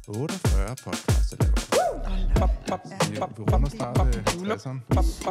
48 podcast, jeg laver. Vi runder snart 60'eren.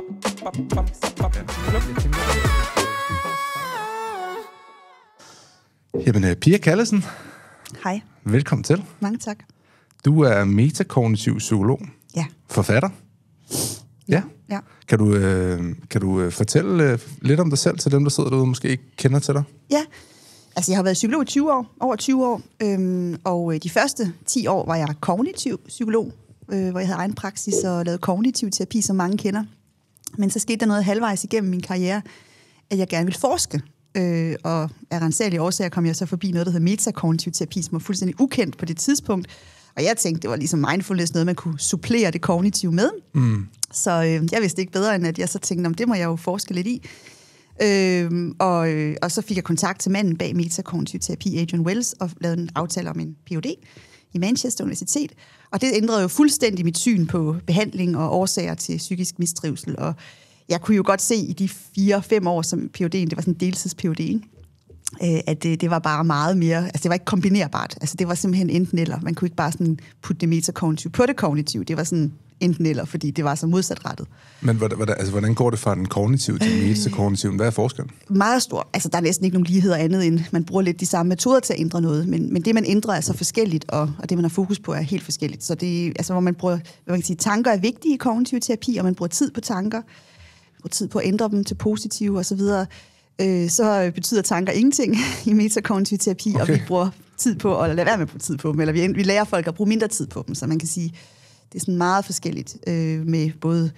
Jamen, Pia Callesen. Hej. Velkommen til. Mange tak. Du er metakognitiv psykolog. Ja. Forfatter. Ja. Kan du fortælle lidt om dig selv til dem, der sidder derude og måske ikke kender til dig? Ja. Altså, jeg har været psykolog i 20 år, over 20 år, og de første 10 år var jeg kognitiv psykolog, hvor jeg havde egen praksis og lavede kognitiv terapi, som mange kender. Men så skete der noget halvvejs igennem min karriere, at jeg gerne ville forske, og af rensagelige årsager kom jeg så forbi noget, der hedder metakognitiv terapi, som var fuldstændig ukendt på det tidspunkt. Og jeg tænkte, det var ligesom mindfulness, noget man kunne supplere det kognitive med. Så jeg vidste ikke bedre, end at jeg så tænkte, det må jeg jo forske lidt i. Og så fik jeg kontakt til manden bag metakognitiv terapi, Adrian Wells, og lavede en aftale om en Ph.D. i Manchester Universitet. Og det ændrede jo fuldstændig mit syn på behandling og årsager til psykisk mistrivsel. Og jeg kunne jo godt se i de 4-5 år som Ph.D.'en, det var sådan en deltids-Ph.D., at det var bare meget mere, altså det var ikke kombinerbart. Altså det var simpelthen enten eller. Man kunne ikke bare sådan putte det metakognitive på det kognitive. Det var sådan enten eller, fordi det var så modsatrettet. Men hvordan går det fra den kognitive til den metakognitive? Hvad er forskellen? Meget stor. Altså der er næsten ikke nogen ligheder andet end, man bruger lidt de samme metoder til at ændre noget, men det man ændrer er så forskelligt, og det man har fokus på er helt forskelligt. Så det altså hvor man bruger, hvad man kan sige, tanker er vigtige i kognitiv terapi, og man bruger tid på tanker, man bruger tid på at ændre dem til positive osv. Så betyder tanker ingenting i metakognitiv terapi, okay. Og vi bruger tid på at lade være med at bruge tid på dem, eller vi lærer folk at bruge mindre tid på dem, så man kan sige, det er sådan meget forskelligt med både,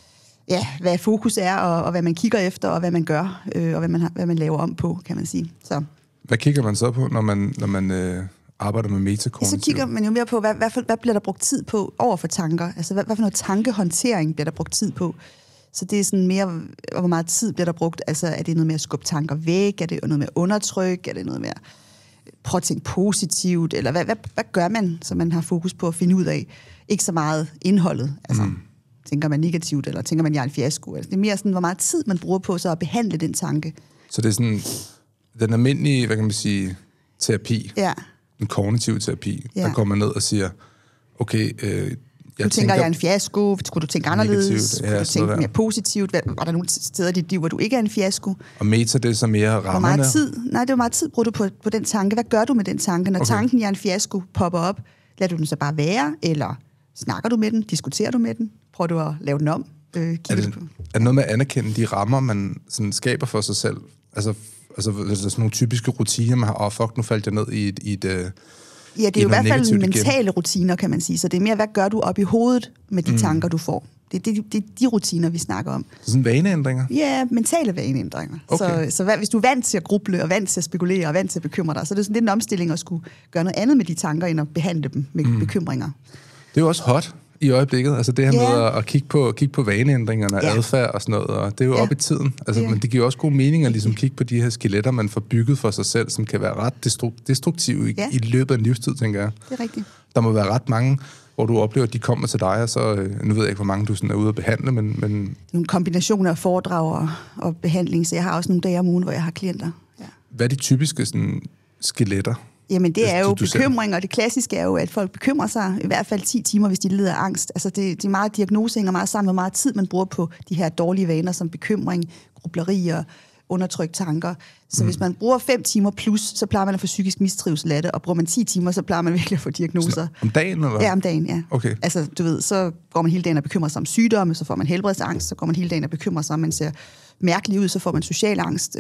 hvad fokus er, og hvad man kigger efter, og hvad man gør, og hvad man laver om på, kan man sige. Så. Hvad kigger man så på, når man arbejder med metakognitiv? Så kigger man jo mere på, hvad bliver der brugt tid på over for tanker? Altså, hvad for noget tankehåndtering bliver der brugt tid på? Så det er sådan mere, hvor meget tid bliver der brugt? Altså, er det noget med at skubbe tanker væk? Er det noget med at undertrykke? Er det noget med at prøve at tænke positivt? Eller hvad gør man, så man har fokus på at finde ud af? Ikke så meget indholdet. Altså, tænker man negativt, eller tænker man, jeg er en fiasko? Altså, det er mere sådan, hvor meget tid man bruger på så at behandle den tanke. Så det er sådan den almindelige, hvad kan man sige, terapi, den kognitive terapi, der går man ned og siger, okay, jeg er en fiasko. Skulle du tænke anderledes? Skulle du tænke mere positivt? Var der nogle steder i dit liv, hvor du ikke er en fiasko? Og meta, det er så mere rammerne? Hvor meget tid? Nej, det er meget tid bruger du på den tanke. Hvad gør du med den tanke? Når tanken, jeg er en fiasko, popper op, lader du den så bare være? Eller snakker du med den? Diskuterer du med den? Prøver du at lave den om? Er det noget med at anerkende de rammer, man sådan skaber for sig selv? Altså sådan nogle typiske rutiner, man har, nu faldt jeg ned i et ja, det er jo i hvert fald mentale rutiner, kan man sige. Så det er mere, hvad gør du op i hovedet med de tanker, du får? Det er de rutiner, vi snakker om. Så sådan vaneændringer? Ja, mentale vaneændringer. Okay. Så hvis du er vant til at gruble, og vant til at spekulere, og vant til at bekymre dig, så er det sådan lidt en omstilling at skulle gøre noget andet med de tanker, end at behandle dem med bekymringer. Det er jo også hot i øjeblikket. Altså det her med at kigge på vaneændringerne og adfærd og sådan noget, og det er jo op i tiden. Altså, men det giver også god mening at ligesom kigge på de her skeletter, man får bygget for sig selv, som kan være ret destruktive i løbet af en livstid, tænker jeg. Det er rigtigt. Der må være ret mange, hvor du oplever, at de kommer til dig, og så, nu ved jeg ikke, hvor mange du sådan er ude at behandle, men... Det er en kombination af foredrag og behandling, så jeg har også nogle dage om ugen, hvor jeg har klienter. Ja. Hvad er de typiske sådan, skeletter? Jamen, det er jo bekymring, og det klassiske er jo, at folk bekymrer sig i hvert fald 10 timer, hvis de lider af angst. Altså, det er meget diagnose, hænger meget sammen med meget tid, man bruger på de her dårlige vaner, som bekymring, grublerier, undertrykt tanker. Så hvis man bruger 5 timer plus, så plejer man at få psykisk mistrivsel af det, og bruger man 10 timer, så plejer man virkelig at få diagnoser. Om dagen, eller? Ja, om dagen, ja. Okay. Altså, du ved, så går man hele dagen og bekymrer sig om sygdomme, så får man helbredsangst, så går man hele dagen og bekymrer sig om, man ser mærkelig ud, så får man social angst,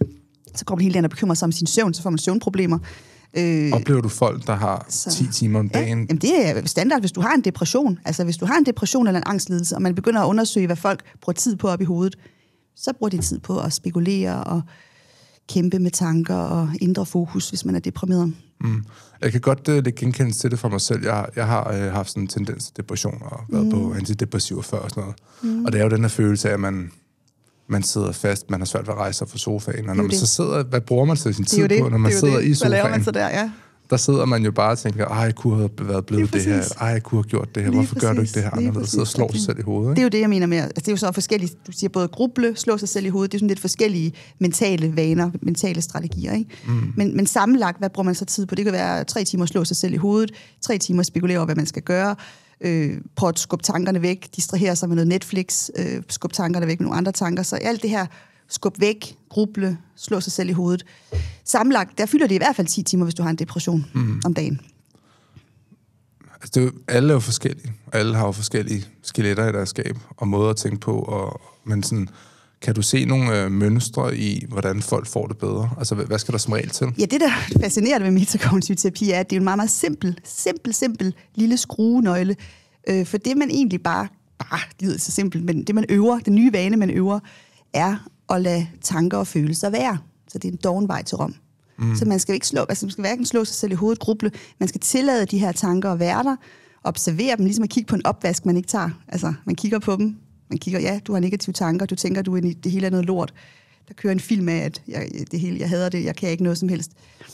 så går man hele dagen og bekymrer sig om sin søvn, så får man søvnproblemer. Oplever du folk, der har 10 timer om dagen? Jamen det er standard, hvis du har en depression. Altså hvis du har en depression eller en angstlidelse, og man begynder at undersøge, hvad folk bruger tid på op i hovedet, så bruger de tid på at spekulere og kæmpe med tanker og ændre fokus, hvis man er deprimeret. Jeg kan godt lægge genkendelse til det for mig selv. Jeg har haft sådan en tendens til depression og været på antidepressiver før og sådan noget. Og det er jo den her følelse af, at man sidder fast, man har svært ved at rejse sig fra sofaen. Og når man så sidder, hvad bruger man så sin tid på, når man sidder i sofaen? Hvad laver man så der, ja? der sidder man jo bare og tænker, jeg kunne have været blevet det her, jeg kunne have gjort det her, hvorfor gør du ikke det her anderledes? Sidder og slår sig selv i hovedet. Ikke? Det er jo det, jeg mener med, altså det er jo så forskellige, du siger både gruble, slå sig selv i hovedet, det er sådan lidt forskellige mentale vaner, mentale strategier, ikke? Men sammenlagt, hvad bruger man så tid på? Det kan være 3 timer slå sig selv i hovedet, 3 timer spekulere over, hvad man skal gøre, prøve at skubbe tankerne væk, distrahere sig med noget Netflix, skubbe tankerne væk med nogle andre tanker, så alt det her skub væk, gruble, slå sig selv i hovedet. Sammenlagt, der fylder det i hvert fald 10 timer, hvis du har en depression om dagen. Altså, det er jo, alle er jo forskellige. Alle har jo forskellige skeletter i deres skab og måder at tænke på. Men sådan, kan du se nogle mønstre i, hvordan folk får det bedre? Altså, hvad skal der som regel til? Ja, det der er fascinerende ved metakognitiv terapi, er, at det er en meget, meget simpel lille skruenøgle. For det, man egentlig bare, det lyder så simpelt, men det, man øver, den nye vane, man øver, er at lade tanker og følelser være. Så det er en dovenvej til Rom. Så man skal ikke man skal hverken slå sig selv i hovedet, gruble. Man skal tillade de her tanker at være der, observere dem, ligesom at kigge på en opvask, man ikke tager. Altså, man kigger på dem. Man kigger, du har negative tanker, du tænker, det hele er noget lort. Der kører en film af, at jeg hader det, jeg kan ikke noget som helst.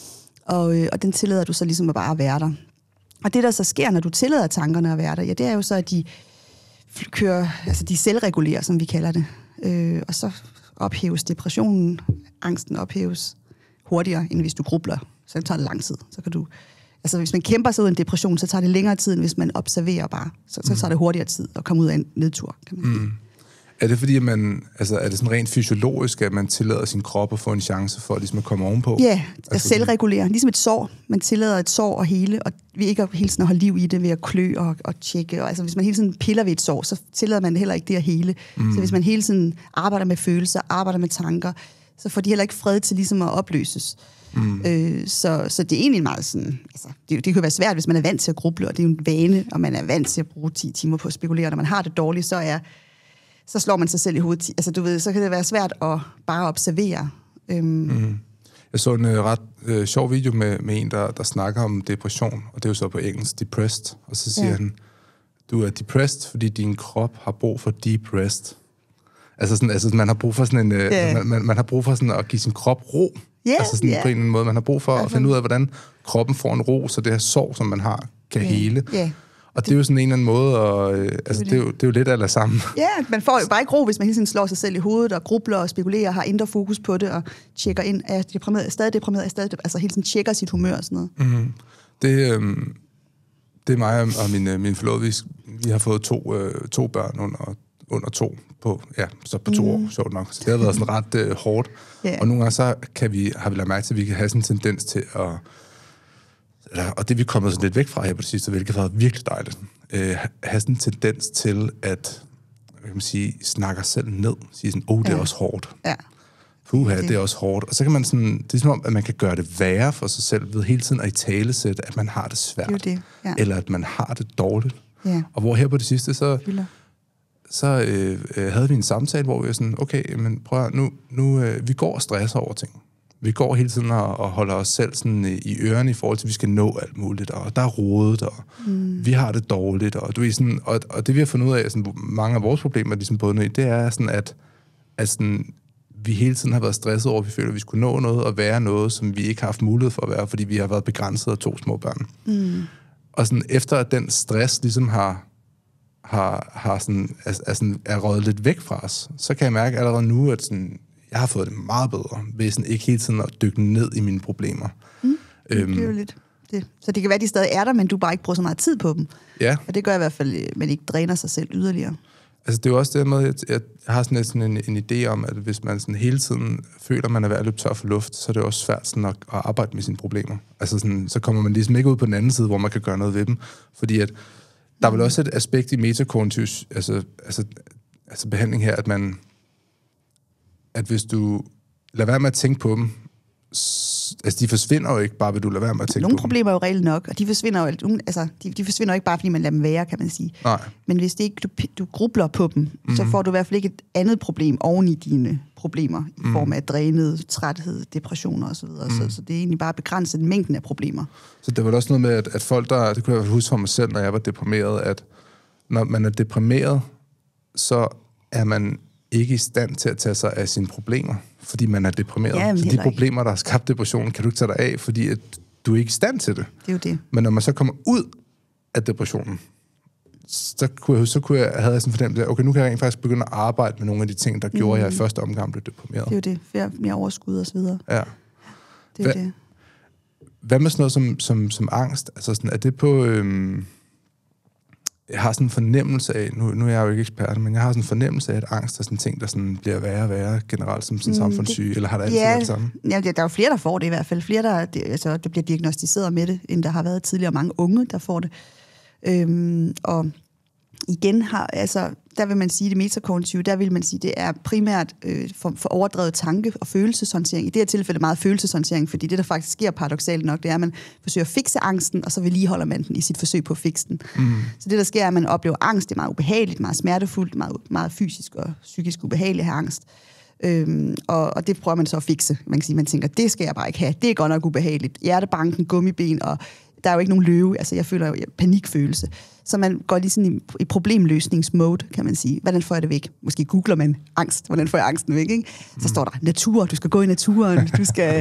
Og den tillader du så ligesom at bare være der. Og det, der så sker, når du tillader tankerne at være der, det er jo så, at de kører, altså de selvregulerer, som vi kalder det. Og så ophæves depressionen, angsten ophæves hurtigere, end hvis du grubler. Så tager det lang tid. Så kan du, altså hvis man kæmper sig ud af en depression, så tager det længere tid, end hvis man observerer bare. Så tager det hurtigere tid at komme ud af en nedtur, kan man sige. Er det fordi, at er det sådan rent fysiologisk, at man tillader sin krop at få en chance for ligesom at komme ovenpå? Ja, at selvregulere. Ligesom et sår. Man tillader et sår at hele, og vi ikke hele tiden at holde liv i det ved at klø og tjekke. Og altså, hvis man hele tiden piller ved et sår, så tillader man heller ikke det at hele. Så hvis man hele tiden arbejder med følelser, arbejder med tanker, så får de heller ikke fred til ligesom at opløses. Så det er egentlig meget sådan, altså, det kan jo være svært, hvis man er vant til at gruble, og det er jo en vane, og man er vant til at bruge 10 timer på at spekulere. Når man har det dårligt, så slår man sig selv i hovedet. Altså, du ved, så kan det være svært at bare observere. Jeg så en ret sjov video med en, der snakker om depression, og det er jo så på engelsk, depressed. Og så siger han, du er depressed, fordi din krop har brug for deep rest. Altså man har brug for sådan en, man har brug for sådan at give sin krop ro. Altså sådan på en eller anden måde. Man har brug for at finde ud af, hvordan kroppen får en ro, så det her sår, som man har, kan hele. Og det er jo sådan en eller anden måde, og det er jo lidt af det samme. Ja, man får jo bare ikke ro, hvis man hele tiden slår sig selv i hovedet, og grubler og spekulerer, har indre fokus på det, og tjekker ind, er jeg deprimeret, er stadig deprimeret, altså hele tiden tjekker sit humør og sådan noget. Det er mig og min forlovede, vi har fået to børn under 2 på 2 år, sjovt nok. Så det har været sådan ret hårdt. Og nogle gange så har vi lagt mærke til, at vi kan have sådan en tendens til at, og det vi er kommet sådan lidt væk fra her på det sidste, hvilket har været virkelig dejligt, have sådan en tendens til at, hvad kan man sige, snakke os selv ned. Sige sådan, det er også hårdt. Det er også hårdt. Og så kan man sådan, det er som om, at man kan gøre det værre for sig selv ved hele tiden at italesætte, at man har det svært. Eller at man har det dårligt. Og hvor her på det sidste, så havde vi en samtale, hvor vi var sådan, okay, men prøv at, nu vi går og stresser over ting. Vi går hele tiden og holder os selv sådan i ørerne i forhold til, at vi skal nå alt muligt, og der er rodet, og vi har det dårligt, og du er sådan, og det vi har fundet ud af, sådan, mange af vores problemer, ligesom bundet i, det er sådan, at sådan, vi hele tiden har været stresset over, at vi føler, at vi skulle nå noget og være noget, som vi ikke har haft mulighed for at være, fordi vi har været begrænset af 2 små børn. Og sådan, efter at den stress ligesom er røget lidt væk fra os, så kan jeg mærke allerede nu, at sådan, jeg har fået det meget bedre, ved sådan ikke hele tiden at dykke ned i mine problemer. Det er jo lidt det. Så det kan være, at de stadig er der, men du bare ikke bruger så meget tid på dem. Ja. Og det gør i hvert fald, at man ikke dræner sig selv yderligere. Altså det er jo også det med, at jeg har sådan en idé om, at hvis man sådan hele tiden føler, at man er ved at løbe tør for luft, så er det også svært sådan at arbejde med sine problemer. Altså sådan, så kommer man ligesom ikke ud på den anden side, hvor man kan gøre noget ved dem. Fordi at der er vel også et aspekt i metakognitiv altså behandling her, at hvis du lader være med at tænke på dem, altså de forsvinder jo ikke bare, ved du lader være med at tænke på dem. Nogle problemer er jo reelt nok, og de forsvinder jo, de forsvinder jo ikke bare, fordi man lader dem være, kan man sige. Nej. Men hvis det ikke, du grubler på dem, så får du i hvert fald ikke et andet problem oven i dine problemer, i form af drænet, træthed, depressioner osv. Så det er egentlig bare begrænset mængden af problemer. Så det var også noget med, at folk det kunne jeg huske for mig selv, når jeg var deprimeret, at når man er deprimeret, så er man ikke i stand til at tage sig af sine problemer, fordi man er deprimeret. Så de problemer, der har skabt depressionen, kan du ikke tage dig af, fordi at du er ikke i stand til det. Det er jo det. Men når man så kommer ud af depressionen, havde jeg sådan en fornemmelse af, okay, nu kan jeg rent faktisk begynde at arbejde med nogle af de ting, der gjorde, at jeg i første omgang blev deprimeret. Det er jo det. Mere overskud og så videre. Ja. Det er det. Hvad med sådan noget som angst? Altså sådan, er det på... jeg har sådan en fornemmelse af, nu er jeg jo ikke ekspert, men jeg har sådan en fornemmelse af, at angst er sådan en ting, der sådan bliver værre og værre generelt som sådan samfundssyge, eller har det altid været det samme? Ja, der er jo flere, der får det i hvert fald. Flere, der bliver diagnosticeret med det, end der har været tidligere mange unge, der får det. Og igen der vil man sige, det metakognitive, der vil man sige, det er primært for overdrevet tanke- og følelseshåndtering. I det her tilfælde meget følelseshåndtering, fordi det, der faktisk sker paradoksalt nok, det er, at man forsøger at fikse angsten, og så vedligeholder man den i sit forsøg på at fikse den. Så det, der sker, er, at man oplever angst. Det er meget ubehageligt, meget smertefuldt, meget, meget fysisk og psykisk ubehageligt at have angst. Og det prøver man så at fikse. Man tænker, det skal jeg bare ikke have. Det er godt nok ubehageligt. Hjertebanken, gummiben, og der er jo ikke nogen løve. Altså, jeg føler jo panikfølelse. Så man går lige sådan i problemløsningsmode, kan man sige. Hvordan får jeg det væk? Måske googler man angst. Hvordan får jeg angsten væk, ikke? Så står der natur. Du skal gå i naturen. Du skal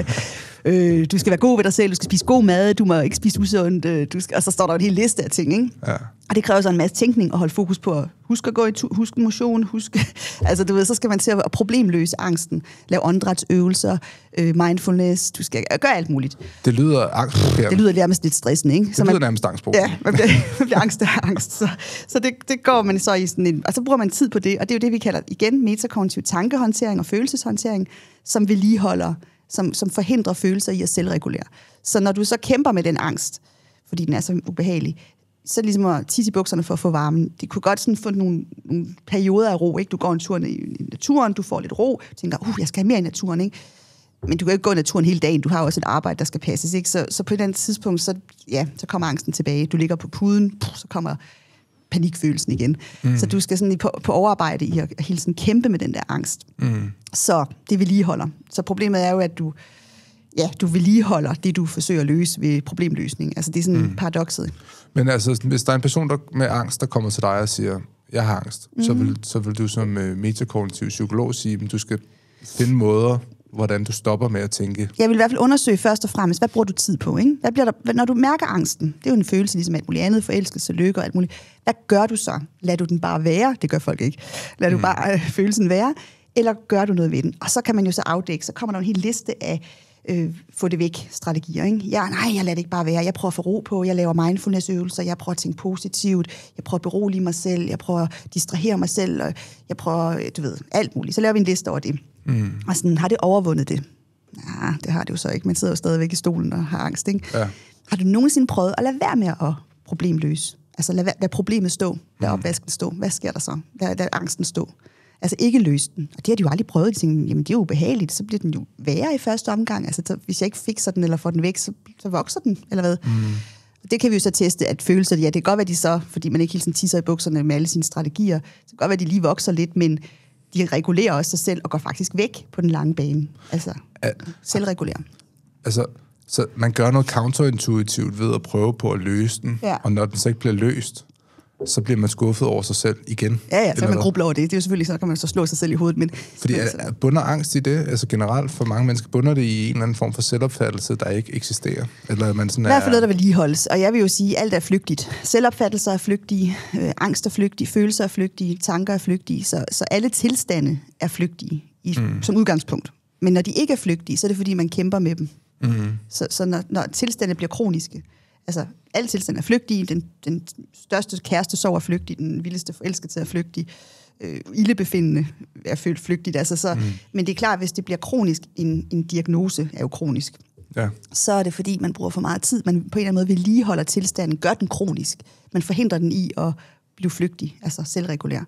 være god ved dig selv. Du skal spise god mad. Du må ikke spise usundt. Og så står der en hel liste af ting, ikke? Ja. Og det kræver så en masse tænkning at holde fokus på. Husk at gå husk motion. Altså, du ved, så skal man til at problemløse angsten. Lave åndedrætsøvelser, mindfulness. Du skal gøre alt muligt. Det lyder angstprovokerende. Det lyder nærmest lidt stressende, ikke? Det lyder nærmest angstprovokerende. Ja, man bliver angst af angst. Så det går man så i sådan en... Og så bruger man tid på det, og det er jo det, vi kalder igen metakognitiv tankehåndtering og følelseshåndtering, som vedligeholder, som forhindrer følelser i at selvregulere. Så når du så kæmper med den angst, fordi den er så ubehagelig, så ligesom at tisse i bukserne for at få varmen. Det kunne godt sådan få nogle perioder af ro, ikke? Du går en tur i naturen, du får lidt ro, tænker, jeg skal have mere i naturen, ikke? Men du kan ikke gå i naturen hele dagen, du har også et arbejde, der skal passes, ikke? Så på et andet tidspunkt, så kommer angsten tilbage. Du ligger på puden, så kommer panikfølelsen igen. Så du skal sådan på overarbejde i at hele tiden kæmpe med den der angst. Så det vedligeholder. Så problemet er jo, at du vedligeholder det, du forsøger at løse ved problemløsning. Altså det er sådan paradokset. Men altså, hvis der er en person med angst, der kommer til dig og siger, jeg har angst, så vil du som metakognitiv psykolog sige, at du skal finde måder, hvordan du stopper med at tænke. Jeg vil i hvert fald undersøge først og fremmest, hvad bruger du tid på, ikke? Hvad bliver der, når du mærker angsten, det er jo en følelse ligesom alt muligt andet, forelskelse, lykke og alt muligt. Hvad gør du så? Lader du den bare være? Det gør folk ikke. Lader du bare følelsen være? Eller gør du noget ved den? Og så kan man jo så afdække, så kommer der en hel liste af få det væk strategier, ikke? Jeg lader det ikke bare være. Jeg prøver at få ro på, jeg laver mindfulness-øvelser, jeg prøver at tænke positivt, jeg prøver at berolige mig selv, jeg prøver at distrahere mig selv, og jeg prøver, alt muligt. Så laver vi en liste over det. Og sådan, har det overvundet det? Nej, det har det jo så ikke. Man sidder jo stadigvæk i stolen og har angst, ikke? Ja. Har du nogensinde prøvet at lade være med at problemløse? Altså lad problemet stå, lad opvasken stå. Hvad sker der så? Lad angsten stå. Altså ikke løse den. Og det har de jo aldrig prøvet. De tænker, jamen det er jo ubehageligt, så bliver den jo værre i første omgang. Altså hvis jeg ikke fikser den eller får den væk, så vokser den, eller hvad? Det kan vi jo så teste, at følelser, det kan godt være, de så, fordi man ikke hele tiden tisser i bukserne med alle sine strategier, så kan godt være, de lige vokser lidt, men de regulerer også sig selv og går faktisk væk på den lange bane. Altså selvregulerer. Altså, så man gør noget counterintuitivt ved at prøve på at løse den, og når den så ikke bliver løst, så bliver man skuffet over sig selv igen. Ja, så kan man gruble over det. Det er jo selvfølgelig, så kan man så slå sig selv i hovedet. Men fordi bunder angst i det? Altså generelt for mange mennesker bunder det i en eller anden form for selvopfattelse, der ikke eksisterer? Eller man sådan i hvert fald noget, der vedligeholdes. Og jeg vil jo sige, at alt er flygtigt. Selvopfattelser er flygtige, angst er flygtig, følelser er flygtige, tanker er flygtige. Så alle tilstande er flygtige som udgangspunkt. Men når de ikke er flygtige, så er det fordi, man kæmper med dem. Så når tilstande bliver kroniske, altså alle tilstande er flygtige, den største kæreste sorg er flygtig, den vildeste forelskelse er flygtig, ildebefindende er flygtigt. Altså, men det er klart, hvis det bliver kronisk, en diagnose er jo kronisk, så er det fordi, man bruger for meget tid, man på en eller anden måde vedligeholder tilstanden, gør den kronisk, man forhindrer den i at blive flygtig, altså selvregulær.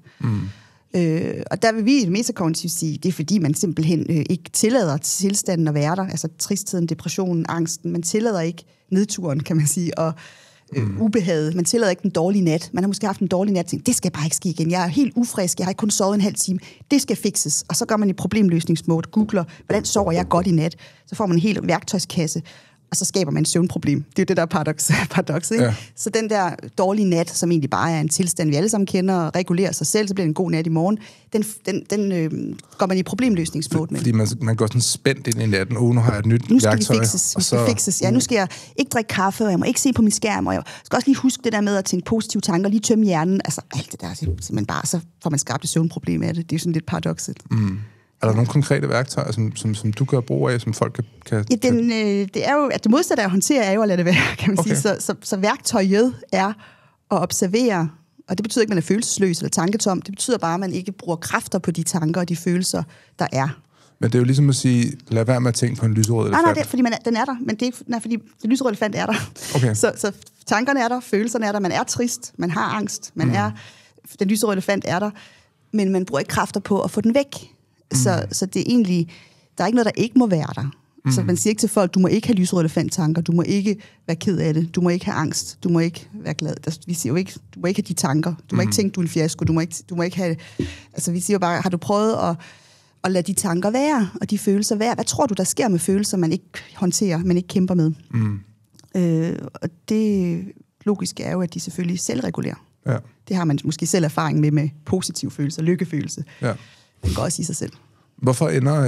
Og der vil vi i det metakognitivt sige, det er fordi, man simpelthen ikke tillader tilstanden at være der, altså tristheden, depressionen, angsten, man tillader ikke nedturen, kan man sige, og ubehaget. Man tillader ikke den dårlige nat. Man har måske haft en dårlig nat og tænkt, det skal bare ikke ske igen. Jeg er helt ufrisk, jeg har ikke kun sovet en halv time. Det skal fikses. Og så går man i problemløsningsmode, googler, hvordan sover jeg godt i nat? Så får man en hel værktøjskasse. og så skaber man et søvnproblem. Det er jo det, der er paradokset, ikke? Ja. Så den der dårlige nat, som egentlig bare er en tilstand, vi alle sammen kender, og regulerer sig selv, så bliver det en god nat i morgen, den går man i problemløsningsmode med. Fordi man går sådan spændt ind i natten, nu har jeg et nyt værktøj. Nu skal vi fikses. Ja, nu skal jeg ikke drikke kaffe, og jeg må ikke se på min skærm, og jeg skal også lige huske det der med at tænke positive tanker, lige tømme hjernen. Altså alt det der, simpelthen bare, så får man skabt et søvnproblem af det. Det er sådan lidt paradokset. Er der nogle konkrete værktøjer, som du gør brug af, som folk kan... Ja, det er jo, at det modsatte af at håndtere, er jo at lade det være, kan man sige. Så værktøjet er at observere, og det betyder ikke, at man er følelsesløs eller tanketom. Det betyder bare, at man ikke bruger kræfter på de tanker og de følelser, der er. Men det er jo ligesom at sige, lad være med at tænke på en lyserød elefant. Nej, det er, fordi den er der, men det er ikke, fordi den lyserøde elefant er der. Okay. Så tankerne er der, følelserne er der, man er trist, man har angst, den lyserøde elefant er der, men man bruger ikke kræfter på at få den væk. Så det er egentlig, der er ikke noget, der ikke må være der. Så man siger ikke til folk, du må ikke have lyserøde elefant-tanker, du må ikke være ked af det, du må ikke have angst, du må ikke være glad. Vi siger jo ikke, du må ikke have de tanker, du må ikke tænke, du er en fiasko, du må ikke have... Altså vi siger jo bare, har du prøvet at lade de tanker være, og de følelser være? Hvad tror du, der sker med følelser, man ikke håndterer, man ikke kæmper med? Og det logiske er jo, at de selvfølgelig selvregulerer. Ja. Det har man måske selv erfaring med positive følelser, lykkefølelse. Ja. Det går også i sig selv. Hvorfor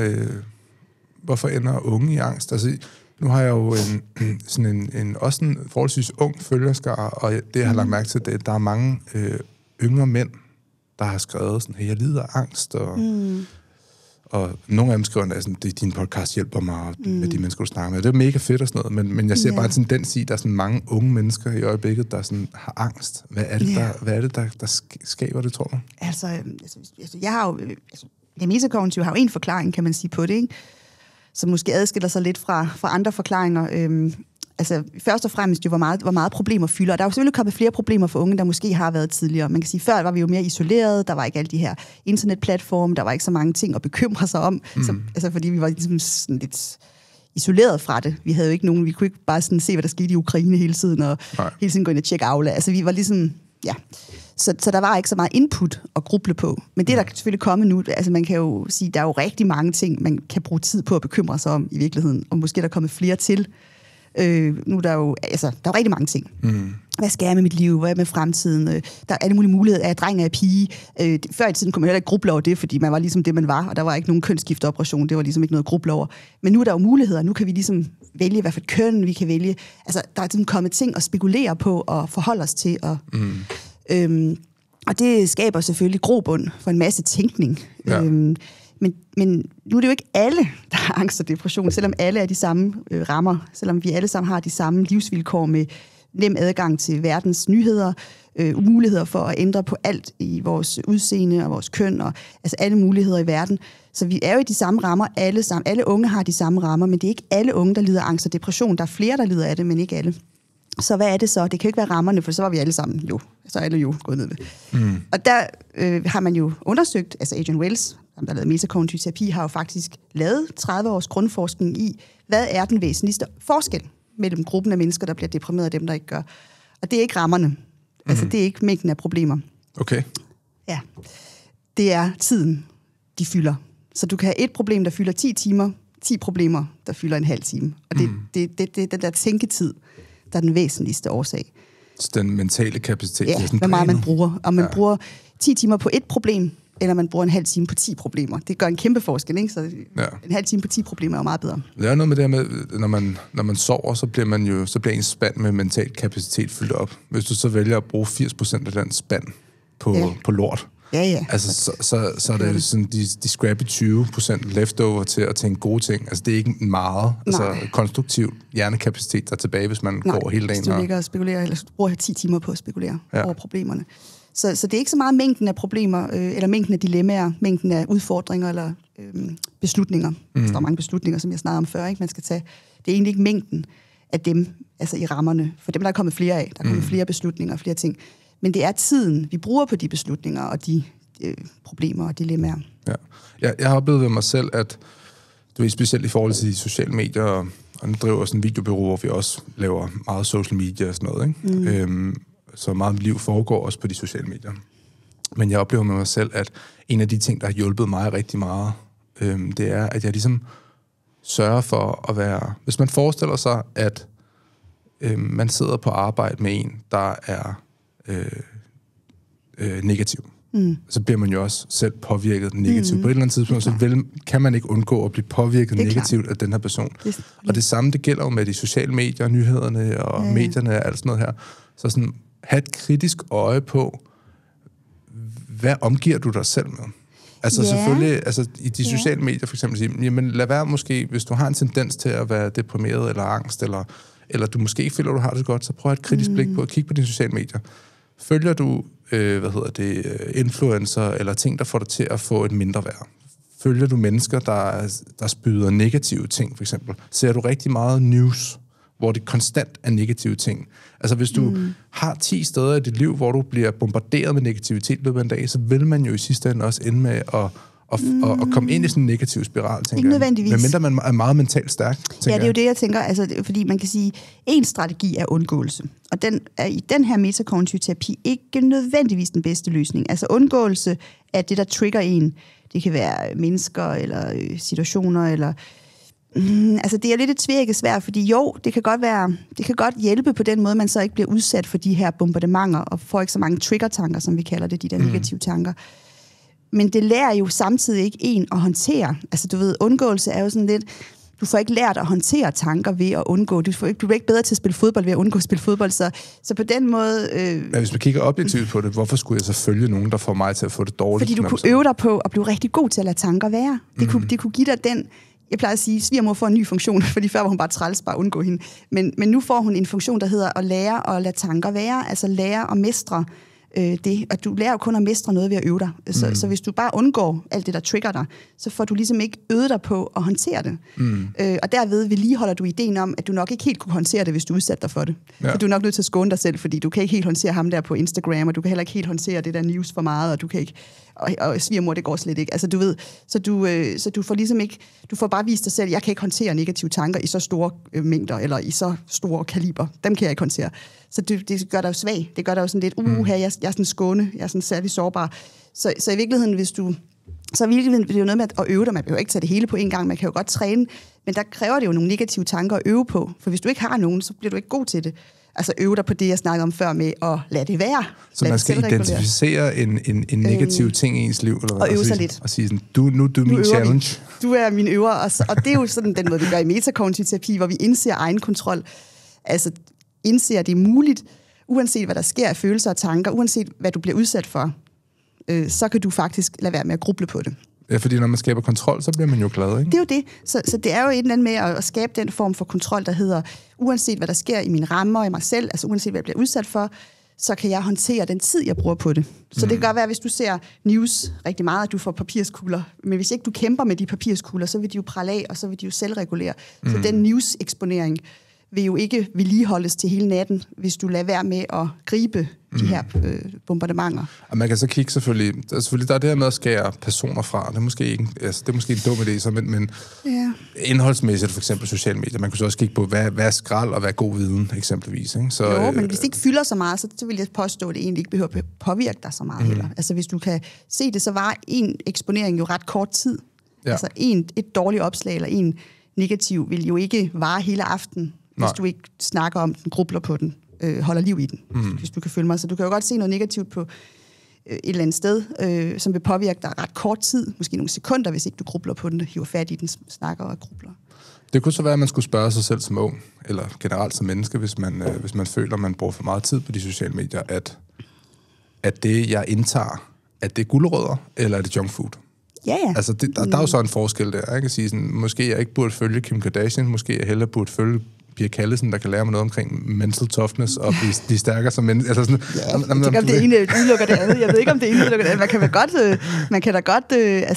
ender unge i angst? Altså, nu har jeg jo også en forholdsvis ung følgerskare, og det, jeg har lagt mærke til, det, at der er mange yngre mænd, der har skrevet sådan, hey, jeg lider af angst, og nogle af dem skriver, at din podcast hjælper mig med de mennesker, du snakker med. Det er mega fedt og sådan noget, men jeg ser bare en tendens i, at der er sådan mange unge mennesker i øjeblikket, der sådan har angst. Hvad er det, der skaber det, tror du? Altså jeg har jo... det metakognitive har jo en forklaring, kan man sige, på det, ikke? Som måske adskiller sig lidt fra andre forklaringer. Først og fremmest jo, hvor meget problemer fylder. Der er jo selvfølgelig kommet flere problemer for unge, der måske har været tidligere. Man kan sige, før var vi jo mere isoleret, der var ikke alle de her internetplatforme, der var ikke så mange ting at bekymre sig om, fordi vi var ligesom sådan lidt isoleret fra det. Vi havde jo ikke nogen, vi kunne ikke bare sådan se, hvad der skete i Ukraine hele tiden, og hele tiden gå ind og tjekke Aula. Altså vi var ligesom, ja... Så der var ikke så meget input at gruble på. Men det, der kan selvfølgelig komme nu, altså man kan jo sige, der er jo rigtig mange ting, man kan bruge tid på at bekymre sig om i virkeligheden, og måske der er kommet flere til. Nu er der jo, der er rigtig mange ting. Hvad skal jeg med mit liv? Hvad med fremtiden? Der er alle mulige muligheder. Er jeg dreng, er jeg pige? Før i tiden kunne man heller ikke gruble over det, fordi man var ligesom det, man var, og der var ikke nogen kønsskifteoperation. Det var ligesom ikke noget at gruble over. Men nu er der jo muligheder. Nu kan vi ligesom vælge, hvad for et køn vi kan vælge. Altså, der er ligesom kommet ting at spekulere på og forholde os til. Og det skaber selvfølgelig grobund for en masse tænkning. Ja. Men nu er det jo ikke alle, der har angst og depression, selvom alle er de samme rammer, selvom vi alle sammen har de samme livsvilkår med nem adgang til verdens nyheder, muligheder for at ændre på alt i vores udseende og vores køn, og altså alle muligheder i verden. Så vi er jo i de samme rammer alle sammen. Alle unge har de samme rammer, men det er ikke alle unge, der lider af angst og depression. Der er flere, der lider af det, men ikke alle. Så hvad er det så? Det kan jo ikke være rammerne, for så var vi alle sammen jo. Så er alle jo gået ned ved. Og der har man jo undersøgt, altså Adrian Wells, der har lavet metakognitiv terapi, har jo faktisk lavet 30 års grundforskning i, hvad er den væsentligste forskel mellem gruppen af mennesker, der bliver deprimeret, og dem, der ikke gør. Og det er ikke rammerne. Altså det er ikke mængden af problemer. Okay. Ja. Det er tiden, de fylder. Så du kan have et problem, der fylder 10 timer, 10 problemer, der fylder en halv time. Og det er den der tænketid, der er den væsentligste årsag. Så den mentale kapacitet. Ja, hvor meget man bruger. Om man bruger 10 timer på et problem, eller man bruger en halv time på 10 problemer. Det gør en kæmpe forskel, ikke? Så en halv time på 10 problemer er jo meget bedre. Det er noget med det med, når man sover, så bliver ens spand med mental kapacitet fyldt op. Hvis du så vælger at bruge 80% af den spand på lort, altså, så er der sådan de scrappy 20% leftover til at tænke gode ting. Altså, det er ikke meget konstruktiv hjernekapacitet, der er tilbage, hvis man går hele dagen. Hvis du ligger og spekulerer, eller bruger 10 timer på at spekulere over problemerne. Så det er ikke så meget mængden af problemer, eller mængden af dilemmaer, mængden af udfordringer, eller beslutninger. Der er mange beslutninger, som jeg snakkede om før, ikke? Man skal tage. Det er egentlig ikke mængden af dem, altså i rammerne. For dem, der er kommet flere af. Der er kommet flere beslutninger og flere ting. Men det er tiden, vi bruger på de beslutninger og de problemer og dilemmaer. Ja. Jeg har oplevet ved mig selv, at du er specielt i forhold til de sociale medier, og nu driver sådan en videobureau, hvor vi også laver meget social media og sådan noget, ikke? Så meget liv foregår også på de sociale medier. Men jeg oplever med mig selv, at en af de ting, der har hjulpet mig rigtig meget, det er, at jeg ligesom sørge for at være... Hvis man forestiller sig, at man sidder på arbejde med en, der er negativ, så bliver man jo også selv påvirket negativt. På et eller andet tidspunkt, så kan man ikke undgå at blive påvirket negativt af den her person. Og det samme, det gælder jo med de sociale medier, nyhederne og medierne og alt sådan noget her. Så sådan, have et kritisk øje på, hvad omgiver du dig selv med? Altså selvfølgelig, altså i de sociale medier for eksempel sige, jamen lad være måske, hvis du har en tendens til at være deprimeret eller angst, eller du måske ikke føler, at du har det godt, så prøv at have et kritisk blik på at kigge på dine sociale medier. Følger du, influencer eller ting, der får dig til at få et mindre værd? Følger du mennesker, der spyder negative ting, for eksempel? Ser du rigtig meget news, hvor det konstant er negative ting? Altså hvis du har 10 steder i dit liv, hvor du bliver bombarderet med negativitet i løbet af en dag, så vil man jo i sidste ende også ende med at komme ind i sådan en negativ spiral, tænker jeg. Ikke nødvendigvis. Medmindre man er meget mentalt stærk, Ja, det er jo det, jeg tænker. Altså, fordi man kan sige, en strategi er undgåelse. Og den er i den her metakognitiv terapi ikke nødvendigvis den bedste løsning. Altså undgåelse af det, der trigger en. Det kan være mennesker eller situationer, eller... altså, det er lidt et tvækket svært, fordi jo, det kan godt hjælpe på den måde, man så ikke bliver udsat for de her bombardementer, og får ikke så mange trigger-tanker, som vi kalder det, de der negative tanker. Men det lærer jo samtidig ikke en at håndtere. Altså, du ved, undgåelse er jo sådan lidt... Du får ikke lært at håndtere tanker ved at undgå. Du bliver ikke bedre til at spille fodbold ved at undgå at spille fodbold. Så på den måde... Men hvis man kigger objektivt på det, hvorfor skulle jeg så følge nogen, der får mig til at få det dårligt? Fordi du kunne øve dig på at blive rigtig god til at lade tanker være. Det kunne give dig den... Jeg plejer at sige, at svigermor får en ny funktion, fordi før var hun bare træls, bare undgå hende. Men nu får hun en funktion, der hedder at lære at lade tanker være. Altså lære at mestre det. Og du lærer jo kun at mestre noget ved at øve dig. Så hvis du bare undgår alt det, der trigger dig, så får du ligesom ikke øvet dig på at håndtere det. Og derved vedligeholder du ideen om, at du nok ikke helt kunne håndtere det, hvis du udsatte dig for det. Ja. Så du er nok nødt til at skåne dig selv, fordi du kan ikke helt håndtere ham der på Instagram, og du kan heller ikke helt håndtere det der news for meget, og du kan ikke... Og svigermor, det går slet ikke. Altså, du ved, så du får ligesom ikke... Du får bare vist dig selv, jeg kan ikke håndtere negative tanker i så store mængder, eller i så store kaliber. Dem kan jeg ikke håndtere. Så det gør dig jo svag. Det gør dig jo sådan lidt, her, jeg er sådan skåne, jeg er sådan særlig sårbar. Så i virkeligheden, hvis du... Så i virkeligheden er det jo noget med at øve dig. Man kan jo ikke tage det hele på en gang, man kan jo godt træne, men der kræver det jo nogle negative tanker at øve på. For hvis du ikke har nogen, så bliver du ikke god til det. Altså øve dig på det, jeg snakkede om før med at lade det være. Så man skal identificere en negativ ting i ens liv? Eller hvad? Og øve sig lidt. Og sige sådan, nu er min challenge. Du er min øver. Og det er jo sådan den måde, vi gør i metakognitiv terapi, hvor vi indser egen kontrol. Altså indser, at det er muligt, uanset hvad der sker af følelser og tanker, uanset hvad du bliver udsat for, så kan du faktisk lade være med at gruble på det. Ja, fordi når man skaber kontrol, så bliver man jo glad, ikke? Det er jo det. Så det er jo et eller andet med at skabe den form for kontrol, der hedder, uanset hvad der sker i mine rammer og i mig selv, altså uanset hvad jeg bliver udsat for, så kan jeg håndtere den tid, jeg bruger på det. Så det kan godt være, hvis du ser news rigtig meget, at du får papirskugler. Men hvis ikke du kæmper med de papirskugler, så vil de jo prale af, og så vil de jo selvregulere. Så den news-eksponering vil jo ikke vedligeholdes til hele natten, hvis du lader være med at gribe de her bombardementer. Og man kan så kigge selvfølgelig, der er det her med at skære personer fra. Det er måske ikke, altså, det er måske en dum idé, så, men indholdsmæssigt, for eksempel sociale medier, man kan så også kigge på, hvad er skrald og hvad er god viden, eksempelvis. Ikke? Så, jo, men hvis det ikke fylder så meget, så vil jeg påstå, at det egentlig ikke behøver at påvirke dig så meget heller. Altså hvis du kan se det, så var en eksponering jo ret kort tid. Ja. Altså et dårligt opslag eller en negativ vil jo ikke vare hele aften, hvis du ikke snakker om den, grubler på den, holder liv i den, hvis du kan følge mig. Så du kan jo godt se noget negativt på et eller andet sted, som vil påvirke dig ret kort tid, måske nogle sekunder, hvis ikke du grubler på den, hiver fat i den, snakker og grubler. Det kunne så være, at man skulle spørge sig selv som ung, eller generelt som menneske, hvis man føler, at man bruger for meget tid på de sociale medier, at det, jeg indtager, at det er gulerødder, eller er det junk food? Ja. Altså, der er jo så en forskel der. Jeg kan sige sådan, måske jeg ikke burde følge Kim Kardashian, måske jeg hellere burde følge Pia Kallesen, der kan lære mig noget omkring mental toughness og blive stærkere som menneske. Altså sådan, jeg ved ikke, om det ene udelukker det andet. Jeg ved ikke, om det ene udelukker det andet. Man kan da godt,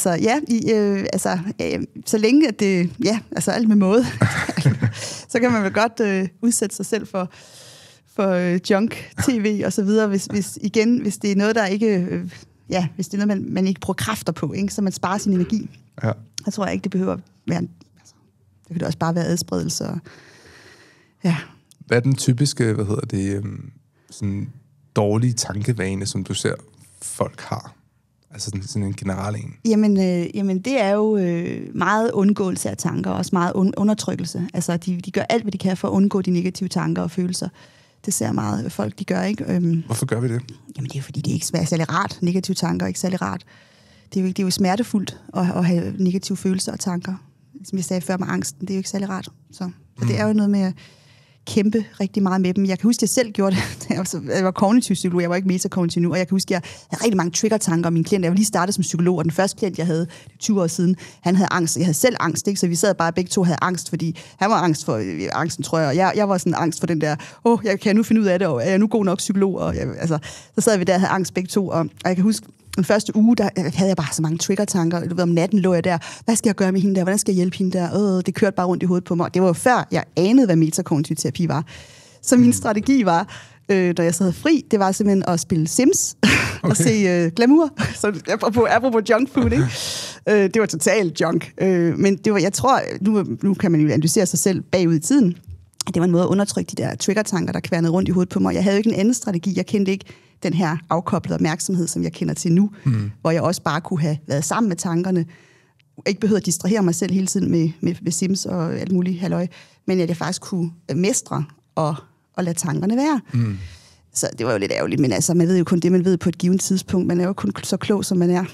så længe at det, alt med måde, så kan man vel godt udsætte sig selv for junk, tv og så videre, hvis det er noget, der ikke... hvis det er noget, man ikke bruger kræfter på, ikke? Så man sparer sin energi. Ja. Jeg tror ikke, det behøver at være... det kan det også bare være adspredelse. Hvad er den typiske, sådan dårlige tankevane, som du ser, folk har? Altså sådan en generel en. Jamen det er jo meget undgåelse af tanker, og også meget undertrykkelse. Altså, de gør alt, hvad de kan for at undgå de negative tanker og følelser. Det ser meget folk, de gør, ikke? Hvorfor gør vi det? Jamen, det er jo, fordi det ikke er særlig rart. Negative tanker er ikke særlig rart. Det er jo smertefuldt at have negative følelser og tanker. Som jeg sagde før med angsten, det er jo ikke særlig rart. Så det er jo noget med at kæmpe rigtig meget med dem. Jeg kan huske, at jeg selv gjorde det. Jeg var kognitiv psykolog, jeg var ikke metakognitiv nu, og jeg kan huske, at jeg havde rigtig mange trigger-tanker om min klient. Jeg var lige startet som psykolog, og den første klient, jeg havde 20 år siden, han havde angst. Jeg havde selv angst, ikke? Så vi sad bare begge to havde angst, fordi han var angst for angsten, tror jeg, og jeg var sådan angst for den der, jeg kan nu finde ud af det, og er jeg nu god nok psykolog? Og så sad vi der og havde angst begge to, og jeg kan huske, den første uge, der havde jeg bare så mange trigger-tanker. Du ved, om natten lå jeg der. Hvad skal jeg gøre med hende der? Hvordan skal jeg hjælpe hende der? Det kørte bare rundt i hovedet på mig. Det var jo før, jeg anede, hvad metakognitiv terapi var. Så min strategi var, da jeg så havde fri, det var simpelthen at spille Sims og se glamour. Så apropos junk food, ikke? Det var totalt junk. Men det var, jeg tror, nu kan man jo analysere sig selv bagud i tiden. Det var en måde at undertrykke de der trigger-tanker, der kværnede rundt i hovedet på mig. Jeg havde jo ikke en anden strategi. Jeg kendte ikke den her afkoblede opmærksomhed, som jeg kender til nu, hvor jeg også bare kunne have været sammen med tankerne, ikke behøvede at distrahere mig selv hele tiden med Sims og alt muligt halløj, men at jeg faktisk kunne mestre og lade tankerne være. Så det var jo lidt ærgerligt, men altså, man ved jo kun det, man ved på et givet tidspunkt. Man er jo kun så klog, som man er.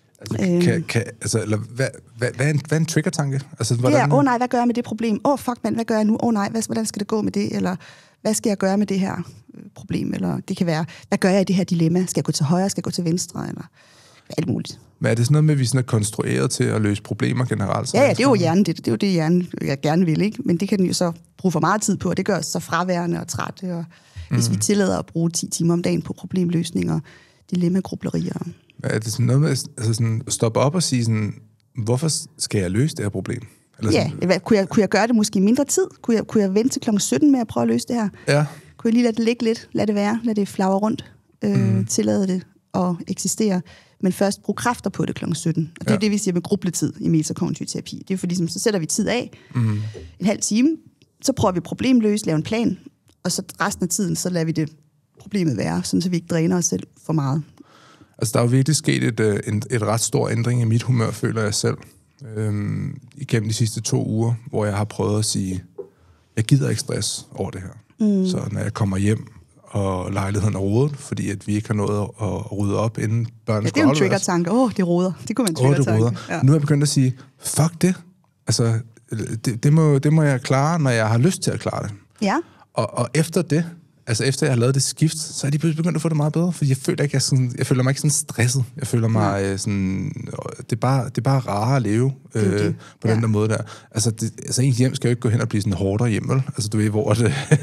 Hvad er en trigger-tanke? Altså, nej, hvad gør jeg med det problem? Fuck mand, hvad gør jeg nu? Nej, hvordan skal det gå med det? Eller hvad skal jeg gøre med det her problem? Eller det kan være, hvad gør jeg i det her dilemma? Skal jeg gå til højre? Skal jeg gå til venstre? Eller alt muligt. Men er det sådan noget med, at vi sådan er konstrueret til at løse problemer generelt? Ja, det er jo hjernen. Det er jo det, hjernen jeg gerne vil, ikke? Men det kan den jo så bruge for meget tid på, og det gør os så fraværende og trætte. Og hvis vi tillader at bruge 10 timer om dagen på problemløsninger, dilemma-grublerier. Er det sådan noget med altså sådan, at stoppe op og sige sådan, hvorfor skal jeg løse det her problem? Eller kunne jeg gøre det måske i mindre tid? Kunne jeg vente til kl. 17 med at prøve at løse det her? Ja. Kunne jeg lige lade det ligge lidt? Lade det være? Lade det flagre rundt? Tillade det at eksistere? Men først bruge kræfter på det kl. 17. Og det er det, vi siger med grubletid i metakognitiv terapi. Det er fordi, så sætter vi tid af, en halv time, så prøver vi problemløst, lave en plan, og så resten af tiden, så lader vi det problemet være, sådan så vi ikke dræner os selv for meget. Altså, der er jo virkelig sket et ret stor ændring i mit humør, føler jeg selv, igennem de sidste 2 uger, hvor jeg har prøvet at sige, jeg gider ikke stress over det her. Så når jeg kommer hjem, og lejligheden er rodet, fordi at vi ikke har nået at rydde op, inden børnene skal afleveres. Det er jo en trigger-tanke. Det roder. Det kunne man trigger-tanke. Ja. Nu er jeg begyndt at sige, fuck det. Altså, det må jeg klare, når jeg har lyst til at klare det. Ja. Og efter det, altså efter jeg har lavet det skift, så er de begyndt at få det meget bedre, fordi jeg føler mig ikke sådan stresset. Jeg føler mig sådan, det er bare rarere at leve på den der måde der. Altså ens hjem skal jo ikke gå hen og blive sådan hårdere hjem, vel? Altså du ved, hvor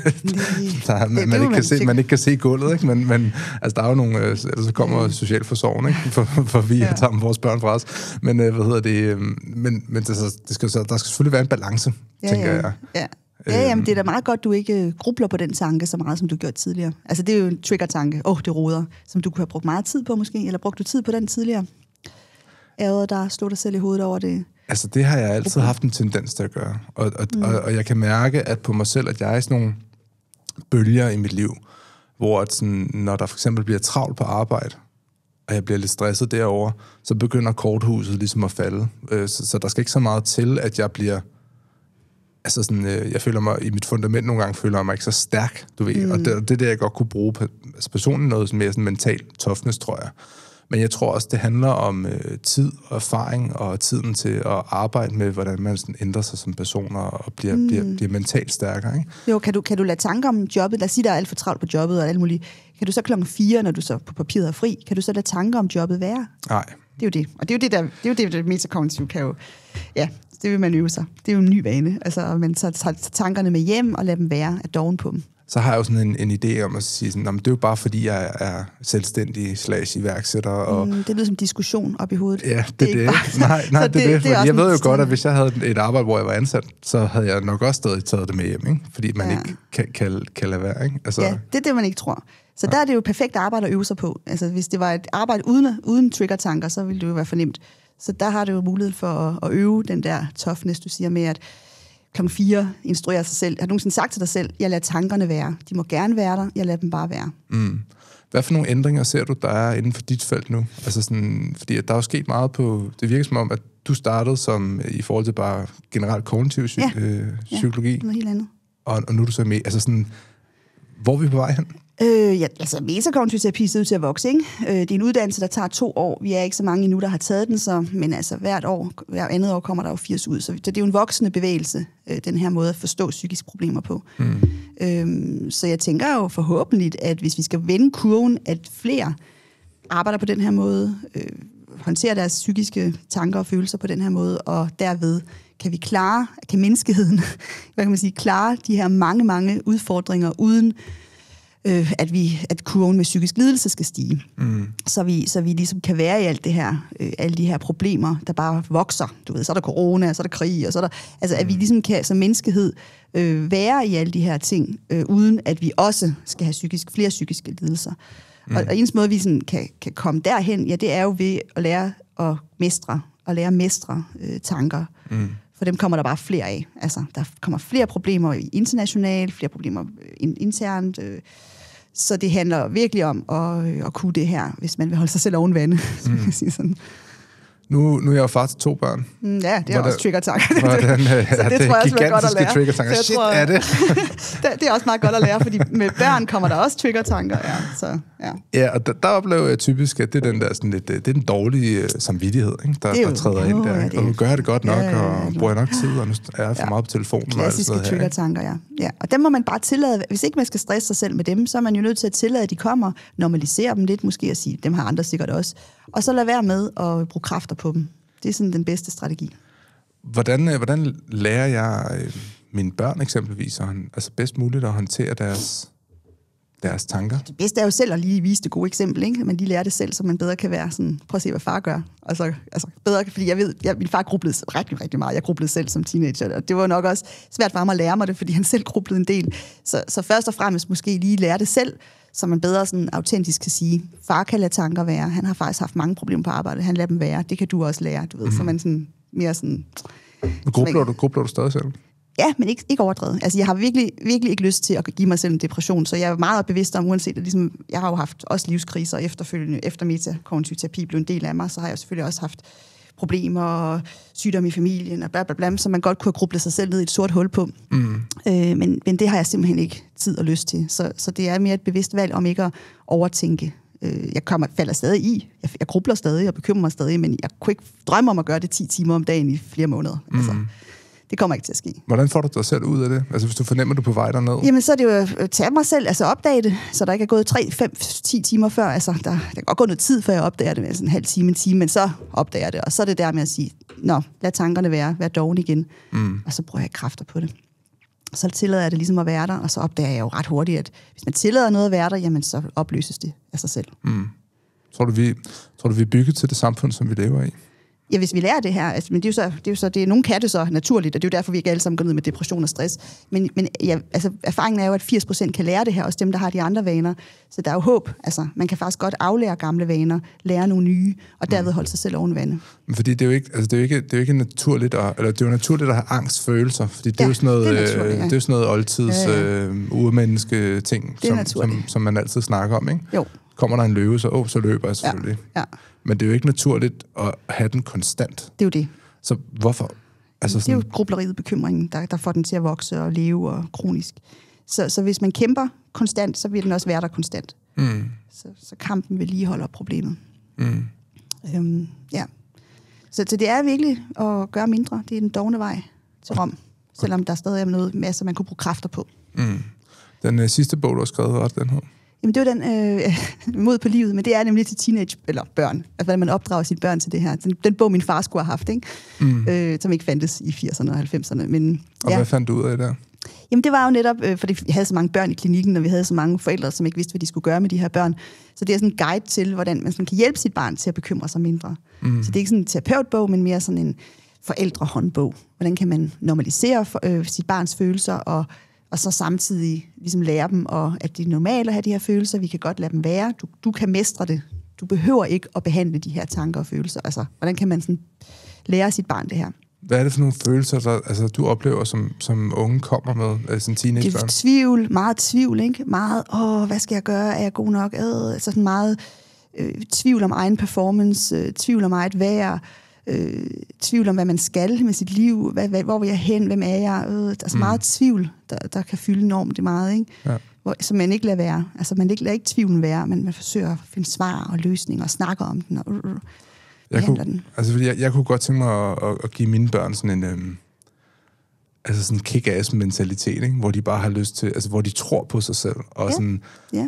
man ikke kan se gulvet, ikke? Men altså der er jo nogle, altså så kommer socialforsorgen, ikke? For vi tager vores børn fra os. Men men der skal selvfølgelig være en balance, tænker jeg. Ja. Ja, jamen, det er da meget godt, du ikke grubler på den tanke så meget, som du gjorde tidligere. Altså, det er jo en trigger-tanke. Det roder. Som du kunne have brugt meget tid på, måske. Eller brugte du tid på den tidligere? Der slog dig selv i hovedet over det? Altså, det har jeg altid haft en tendens til at gøre. Og jeg kan mærke, at på mig selv, at jeg er i sådan nogle bølger i mit liv, hvor at sådan, når der for eksempel bliver travlt på arbejde, og jeg bliver lidt stresset derovre, så begynder korthuset ligesom at falde. Så der skal ikke så meget til, at jeg bliver... Altså sådan, jeg føler mig, i mit fundament nogle gange, føler jeg mig ikke så stærk, du ved. Og det er det, jeg godt kunne bruge personligt noget mere sådan mental toughness, tror jeg. Men jeg tror også, det handler om tid og erfaring, og tiden til at arbejde med, hvordan man sådan ændrer sig som personer, og bliver mentalt stærkere, ikke? Jo, kan du lade tanker om jobbet? Lad os sige, der er alt for travlt på jobbet og alt muligt. Kan du så 4:00, når du så på papiret er fri, kan du så lade tanker om jobbet være? Nej. Det er jo det. Og det er jo det, der metakognitiv kan jo... Ja, det vil man øve sig. Det er jo en ny vane. Altså, man tager tankerne med hjem og lader dem være af doven på dem. Så har jeg jo sådan en idé om at sige sådan, det er jo bare fordi, jeg er selvstændig /iværksætter. Og det lyder som diskussion op i hovedet. Ja, det er det. Nej, det er det. Jeg ved jo godt, at hvis jeg havde et arbejde, hvor jeg var ansat, så havde jeg nok også stadig taget det med hjem, ikke? Fordi man ikke kan lade være, ikke? Altså... Ja, det er det, man ikke tror. Så der er det jo perfekt arbejde at øve sig på. Altså, hvis det var et arbejde uden trigger-tanker, så ville det jo være fornemt. Så der har du jo mulighed for at øve den der toughness, du siger med, at 4:00 instruere sig selv. Har du nogensinde sagt til dig selv, jeg lader tankerne være? De må gerne være der, jeg lader dem bare være. Hvad for nogle ændringer ser du, der er inden for dit felt nu? Altså sådan, fordi der er jo sket meget på... Det virker som om, at du startede som i forhold til bare generelt kognitiv psykologi. Ja, noget helt andet. Og nu er du så med... Altså sådan, hvor er vi på vej hen? Metakognitiv terapi ser ud til at vokse, ikke? Det er en uddannelse, der tager 2 år. Vi er ikke så mange endnu, der har taget den, men altså hver andet år kommer der jo 80 ud. Så det er jo en voksende bevægelse, den her måde at forstå psykiske problemer på. Så jeg tænker jo forhåbentlig, at hvis vi skal vende kurven, at flere arbejder på den her måde, håndterer deres psykiske tanker og følelser på den her måde, og derved kan menneskeheden, klare de her mange, mange udfordringer, uden at kurven med psykisk lidelse skal stige. Så vi ligesom kan være i alt det her, alle de her problemer, der bare vokser. Du ved, så er der corona, så er der krig, og så er der... Altså, at vi ligesom kan som menneskehed være i alle de her ting, uden at vi også skal have flere psykiske lidelser. Og eneste måde, vi sådan kan komme derhen, ja, det er jo ved at lære at mestre tanker. For dem kommer der bare flere af. Altså, der kommer flere problemer internationalt, flere problemer internt. Så det handler virkelig om at kunne det her, hvis man vil holde sig selv oven vande. Sådan. Nu er jeg jo far til 2 børn. Ja, det er også trigger-tanker. Så det tror jeg også er godt at lære. Trigger-tanker. Shit, er det? Det er også meget godt at lære, fordi med børn kommer der også trigger-tanker. Ja, og der oplever jeg typisk, at det er den der sådan lidt, det er den dårlige samvittighed, ikke? Der træder ind der. Og nu gør jeg det godt nok, og bruger nok tid, og nu er jeg for meget på telefonen. Klassiske trigger-tanker, ja. Og dem må man bare tillade. Hvis ikke man skal stresse sig selv med dem, så er man jo nødt til at tillade, at de kommer, normalisere dem lidt måske, og sige, dem har andre sikkert også. Og så lad være med at bruge kræfter på dem. Det er sådan den bedste strategi. Hvordan lærer jeg mine børn eksempelvis altså bedst muligt at håndtere deres tanker? Det bedste er jo selv at lige vise det gode eksempel, ikke? Man lige lærer det selv, så man bedre kan være sådan, prøv at se, hvad far gør. Altså bedre, fordi jeg ved, min far grublede rigtig, rigtig meget. Jeg grublede selv som teenager, og det var nok også svært for ham at lære mig det, fordi han selv grublede en del. Så først og fremmest måske lige lære det selv, så man bedre sådan autentisk kan sige, far kan lade tanker være. Han har faktisk haft mange problemer på arbejde. Han lader dem være. Det kan du også lære, du ved. Så man sådan mere sådan... Grubler du stadig selv? Ja, men ikke overdrevet. Altså, jeg har virkelig, virkelig ikke lyst til at give mig selv en depression, så jeg er meget bevidst om, uanset at ligesom, jeg har jo haft også livskriser efterfølgende, efter metakognitiv terapi blev en del af mig, så har jeg selvfølgelig også haft problemer og sygdom i familien og bla bla bla, som man godt kunne have grublet sig selv ned i et sort hul på. Men det har jeg simpelthen ikke tid og lyst til. Så det er mere et bevidst valg om ikke at overtænke. Jeg falder stadig i. Jeg grubler stadig og bekymrer mig stadig, men jeg kunne ikke drømme om at gøre det 10 timer om dagen i flere måneder. Altså, det kommer ikke til at ske. Hvordan får du dig selv ud af det? Altså, hvis du fornemmer, du er på vej derned? Jamen, så er det jo at tage mig selv, altså opdage det, så der ikke er gået 3, 5, 10 timer før. Altså, der kan godt gå noget tid, før jeg opdager det, altså en halv time, men så opdager jeg det. Og så er det der med at sige, lad tankerne vær doven igen. Og så bruger jeg kræfter på det. Og så tillader jeg det ligesom at være der, og så opdager jeg jo ret hurtigt, at hvis man tillader noget at være der, jamen så opløses det af sig selv. Tror du, vi er bygget til det samfund, som vi lever i? Ja, hvis vi lærer det her, altså, men nogen kan det så naturligt, og det er jo derfor, vi ikke alle sammen går ned med depression og stress. Men ja, altså, erfaringen er jo, at 80% kan lære det her, også dem, der har de andre vaner. Så der er jo håb. Altså, man kan faktisk godt aflære gamle vaner, lære nogle nye, og derved holde sig selv oven vande. Men fordi det er jo ikke naturligt, eller det er jo naturligt at have angstfølelser, fordi det er jo sådan noget, det er jo sådan noget oldtids urmenneske ting, som man altid snakker om, ikke? Jo. Kommer der en løve, så løber jeg selvfølgelig. Ja. Men det er jo ikke naturligt at have den konstant. Det er jo det. Så hvorfor? Altså det er jo grubleriet, bekymringen, der får den til at vokse og leve og kronisk. Så hvis man kæmper konstant, så vil den også være der konstant. Så kampen vil lige holde op problemet. Ja. Så det er virkelig at gøre mindre. Det er den dovne vej til Rom, selvom der stadig er noget masser, man kunne bruge kræfter på. Den sidste bog, du har skrevet, var den her? Jamen, det var den mod på livet, men det er nemlig til teenage, eller børn. Altså, hvordan man opdrager sine børn til det her. Den bog, min far skulle have haft, ikke? Som ikke fandtes i 80'erne og 90'erne. Men, og hvad fandt du ud af der? Jamen, det var jo netop, fordi vi havde så mange børn i klinikken, og vi havde så mange forældre, som ikke vidste, hvad de skulle gøre med de her børn. Så det er sådan en guide til, hvordan man sådan kan hjælpe sit barn til at bekymre sig mindre. Så det er ikke sådan en terapeutbog, men mere sådan en forældrehåndbog. Hvordan kan man normalisere sit barns følelser, og så samtidig ligesom lære dem, at det er normalt at have de her følelser. Vi kan godt lade dem være. Du kan mestre det. Du behøver ikke at behandle de her tanker og følelser. Altså, hvordan kan man sådan lære sit barn det her? Hvad er det for nogle følelser, du oplever, som unge kommer med, som teenagebørn? Det er tvivl, meget tvivl, ikke? Meget, hvad skal jeg gøre? Er jeg god nok? Altså sådan meget tvivl om egen performance, tvivl om eget værd, tvivl om, hvad man skal med sit liv, hvor vil jeg hen, hvem er jeg? Altså meget tvivl, der kan fylde enormt det meget, ikke? Ja. Som man ikke lader være. Altså man lader ikke tvivlen være, men man forsøger at finde svar og løsninger og snakke om den og jeg kunne godt tænke mig at give mine børn sådan en sådan en kick-ass-mentalitet, ikke? Hvor de bare har lyst til, altså hvor de tror på sig selv og sådan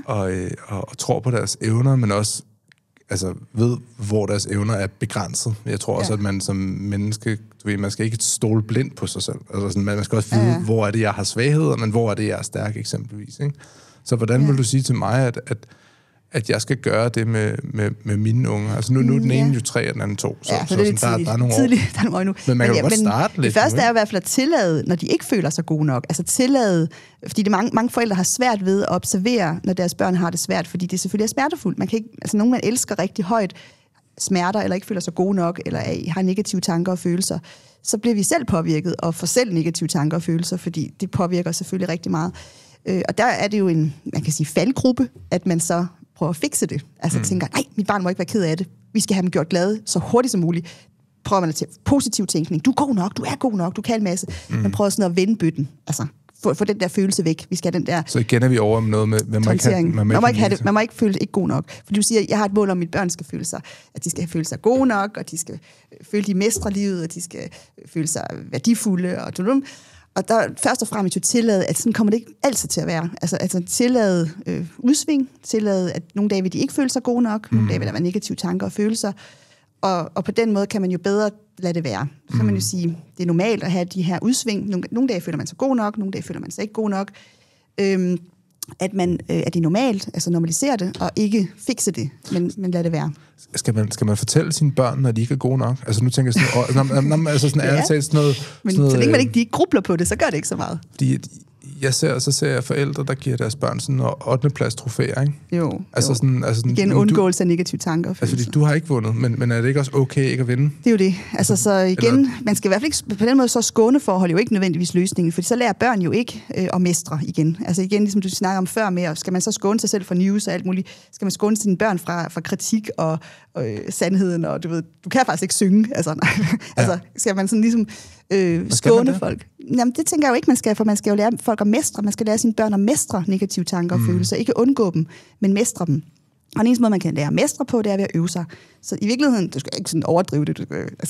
og tror på deres evner, men også altså ved, hvor deres evner er begrænset. Jeg tror også, at man som menneske, man skal ikke stole blindt på sig selv. Altså sådan, man skal også vide, hvor er det, jeg har svagheder, men hvor er det, jeg er stærk, eksempelvis. Ikke? Så hvordan vil du sige til mig, at jeg skal gøre det med mine unger? Altså nu er den ene jo 3, og den anden 2. Så det er lidt tidligt. Der er nogle år nu. Men man kan jo godt starte lidt. Det første er i hvert fald at tillade, når de ikke føler sig gode nok. Altså tillade, fordi mange forældre har svært ved at observere, når deres børn har det svært, fordi det selvfølgelig er smertefuldt. Man kan ikke, altså nogen, man elsker rigtig højt, smerter, eller ikke føler sig gode nok, eller har negative tanker og følelser, så bliver vi selv påvirket, og får selv negative tanker og følelser, fordi det påvirker selvfølgelig rigtig meget. Og der er det jo en, man kan sige, faldgruppe, at man så prøver at fikse det. Altså tænker, nej, mit barn må ikke være ked af det. Vi skal have dem gjort glade så hurtigt som muligt. Prøver man at til positiv tænkning. Du er god nok, du er god nok, du kan en masse. Man prøver sådan at vende bøtten. Altså, få den der følelse væk. Vi skal have den der... Så igen er vi over med noget med, man må ikke føle ikke god nok. For du siger, jeg har et mål om, at mit børn skal føle sig, at de skal føle sig gode nok, og de skal føle, de mestrer livet, og de skal føle sig værdifulde, og der først og fremmest jo tillade, at sådan kommer det ikke altid til at være. Altså tillade udsving, tillade, at nogle dage vil de ikke føle sig gode nok, nogle dage vil der være negative tanker og følelser, og på den måde kan man jo bedre lade det være. Så kan man jo sige, det er normalt at have de her udsving. Nogle dage føler man sig god nok, nogle dage føler man sig ikke god nok. At det er normalt, altså normalisere det, og ikke fikse det, men lade det være. Skal man fortælle sine børn, når de ikke er gode nok? Altså nu tænker jeg sådan, altså sådan ærligt talt sådan noget... Men så længe man ikke de grubler på det, så gør det ikke så meget. Så ser jeg forældre, der giver deres børn sådan 8. plads trofæer, ikke? Jo. Altså sådan, igen undgåelse af negative tanker. Altså fordi du har ikke vundet, men er det ikke også okay ikke at vinde? Det er jo det. Altså så igen, man skal i hvert fald ikke, på den måde så skåneforhold jo ikke nødvendigvis løsningen, fordi så lærer børn jo ikke at mestre igen. Altså igen, ligesom du snakker om før med, skal man så skåne sig selv for news og alt muligt, skal man skåne sine børn fra kritik og sandheden, og du kan faktisk ikke synge. Altså skal man sådan ligesom skåne folk? Jamen, det tænker jeg jo ikke, man skal, for man skal jo lære folk at mestre. Man skal lære sine børn at mestre negative tanker og følelser. Ikke undgå dem, men mestre dem. Og den eneste måde, man kan lære at mestre på, det er ved at øve sig. Så i virkeligheden, du skal ikke sådan overdrive det.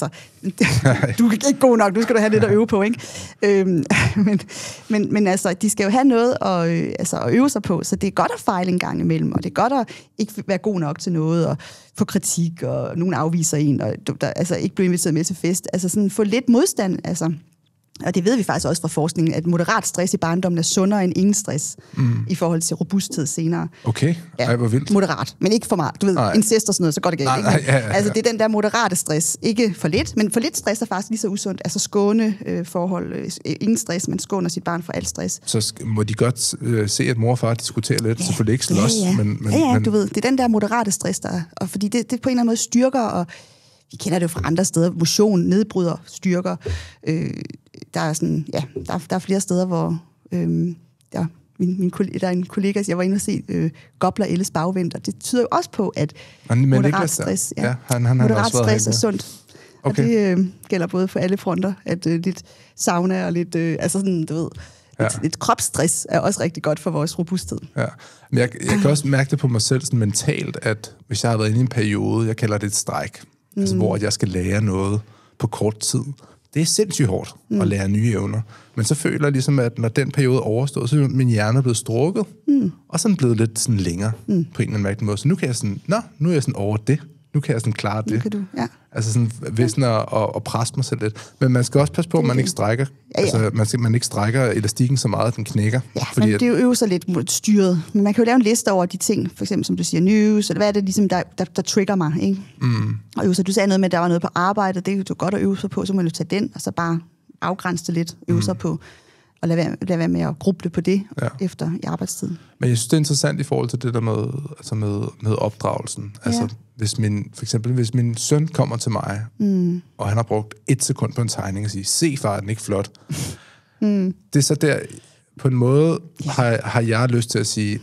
Du er ikke god nok, du skal have lidt at øve på, ikke? Men altså, de skal jo have noget at øve sig på, så det er godt at fejle en gang imellem, og det er godt at ikke være god nok til noget, og få kritik, og nogen afviser en, og ikke blive inviteret med til fest. Altså sådan, få lidt modstand, altså. Og det ved vi faktisk også fra forskningen, at moderat stress i barndommen er sundere end ingen stress i forhold til robusthed senere. Okay, ej, hvor vildt. Moderat, men ikke for meget. Du ved, incest og sådan noget, så går det galt. Altså det er den der moderate stress. Ikke for lidt, men for lidt stress er faktisk lige så usundt. Altså skåne forhold, ingen stress, man skåner sit barn for alt stress. Så må de godt se, at mor og far diskuterer lidt, selvfølgelig ikke slås. Men du ved, det er den der moderate stress, der er. Og fordi det på en eller anden måde styrker, og vi kender det jo fra andre steder, motion nedbryder styrker. Der er sådan, der er flere steder, hvor der er en kollega, jeg var inde og se Gobler Elles bagvendt, og det tyder jo også på, at moderat stress, moderat stress er sundt. Okay. Og det gælder både på alle fronter, at lidt sauna og lidt, sådan, du ved, lidt kropsstress er også rigtig godt for vores robusthed. Ja. Men jeg kan også mærke det på mig selv sådan mentalt, at hvis jeg har været inde i en periode, jeg kalder det et stræk, altså hvor jeg skal lære noget på kort tid. Det er sindssygt hårdt at lære nye evner. Men så føler jeg ligesom, at når den periode er overstået, så er min hjerne blevet strukket, og sådan blevet lidt sådan længere på en eller anden mærkelig måde. Så nu kan jeg sådan, nu er jeg sådan over det. Nu kan jeg sådan klare det. Nu kan du, Altså sådan visne og presse mig selv lidt. Men man skal også passe på, at man ikke strækker. Altså man ikke strækker elastikken så meget, at den knækker. Ja, fordi men det er jo øve sig lidt styret. Men man kan jo lave en liste over de ting, for eksempel som du siger, news, eller hvad er det ligesom, der trigger mig, ikke? Og øve sig, du sagde noget med, at der var noget på arbejde, det er jo godt at øve sig på, så må man jo tage den, og så bare afgrænse det lidt, øve sig på, og lade være med at gruble på det efter i arbejdstiden. Men jeg synes, det er interessant i forhold til det der med, altså med opdragelsen. Altså, hvis min søn kommer til mig, og han har brugt 1 sekund på en tegning og siger, se far, den er ikke flot. Det er så der, på en måde har jeg lyst til at sige,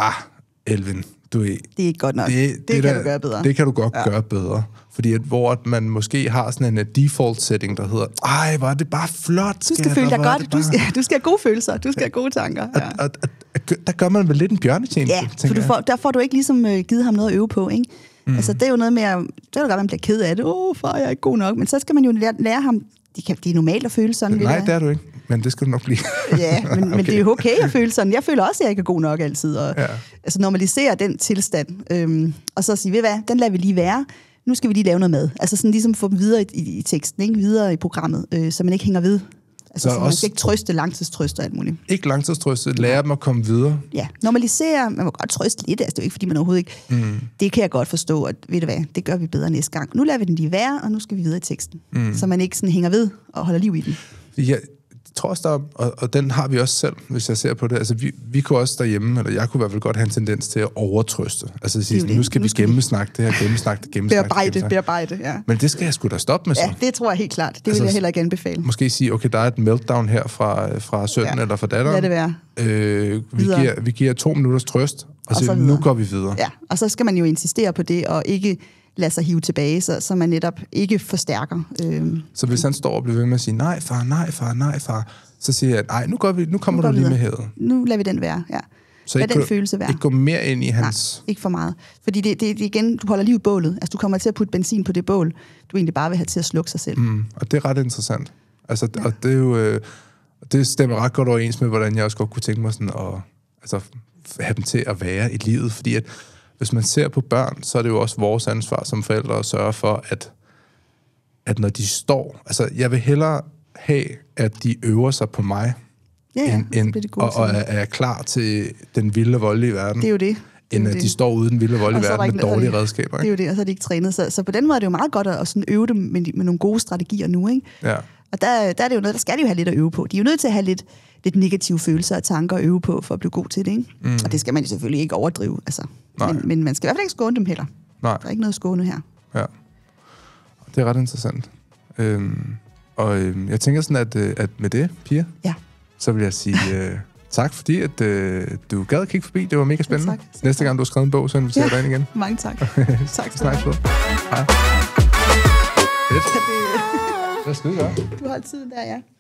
Elvin, det er ikke godt nok. Det kan du gøre bedre. Det kan du godt gøre bedre. Fordi hvor man måske har sådan en default setting, der hedder, hvor er det bare flot. Du skal føle dig godt. Du skal have gode følelser. Du skal have gode tanker. Ja. Der gør man vel lidt en bjørnetjeneste. Ja, for der får du ikke ligesom givet ham noget at øve på, ikke? Altså, det er jo noget med, det er jo godt, man bliver ked af det. Far, jeg er ikke god nok. Men så skal man jo lære ham, det er normalt at føle sådan. Nej, det er du ikke. Men det skal du nok blive. Ja, men det er jo okay at føle sådan. Jeg føler også, at jeg ikke er god nok altid. Og, altså normalisere den tilstand. Og så sige, ved hvad, den lader vi lige være. Nu skal vi lige lave noget mad. Altså sådan ligesom få dem videre i teksten, ikke? Videre i programmet, så man ikke hænger ved. Altså så man skal ikke trøste, langtidstrøste og alt muligt. Ikke langtidstrøste, lære dem at komme videre. Ja, normalisere, man må godt trøste lidt, altså det er jo ikke, fordi man overhovedet ikke... Det kan jeg godt forstå, at ved du hvad, det gør vi bedre næste gang. Nu lader vi den lige være, og nu skal vi videre i teksten. Så man ikke sådan hænger ved og holder liv i den. Ja, jeg tror også, og den har vi også selv, hvis jeg ser på det. Altså, vi kunne også derhjemme, eller jeg kunne i hvert fald godt have en tendens til at overtrøste. Altså at sige, nu skal vi gennemsnakke det her, gennemsnakke. Bearbejde, ja. Men det skal jeg sgu da stoppe med så. Ja, det tror jeg helt klart. Det vil jeg heller ikke anbefale. Måske sige, okay, der er et meltdown her fra sønnen eller fra datteren. Lad det være. Vi giver 2 minutters trøst, og så nu går vi videre. Ja, og så skal man jo insistere på det, og ikke lade sig hive tilbage, så man netop ikke forstærker. Så hvis han står og bliver ved med at sige, nej far, så siger jeg, nej, nu kommer du lige med hævet. Nu lader vi den være, ja. Så lad den følelse være. Ikke gå mere ind i hans... Nej, ikke for meget. Fordi det igen, du holder liv i bålet. Altså, du kommer til at putte benzin på det bål, du egentlig bare vil have til at slukke sig selv. Og det er ret interessant. Altså, og det er jo... det stemmer ret godt overens med, hvordan jeg også godt kunne tænke mig sådan at have dem til at være i livet. Fordi at hvis man ser på børn, så er det jo også vores ansvar som forældre at sørge for, at når de står... Altså, jeg vil hellere have, at de øver sig på mig, og er klar til den vilde, voldelige verden. Det er jo det. End at de står uden den vilde, voldelige verden med dårlige redskaber. Ikke? Det er jo det, og så er de ikke trænet. Så på den måde er det jo meget godt at sådan øve dem med nogle gode strategier nu, ikke? Ja. Og der er det jo noget, der skal de jo have lidt at øve på. De er jo nødt til at have lidt negative følelser og tanker at øve på, for at blive god til det, ikke? Og det skal man jo selvfølgelig ikke overdrive, altså. Men man skal i hvert fald ikke skåne dem heller. Nej. Der er ikke noget skåne her. Ja. Det er ret interessant. Jeg tænker sådan, at med det, Pia, så vil jeg sige tak, fordi at du gad at kigge forbi. Det var mega spændende. Tak. Næste gang, du har skrevet en bog, så inviterer dig ind igen. Mange tak. Tak skal du have. Hej. Fedt. Det er skide godt. Du har tiden der, ja.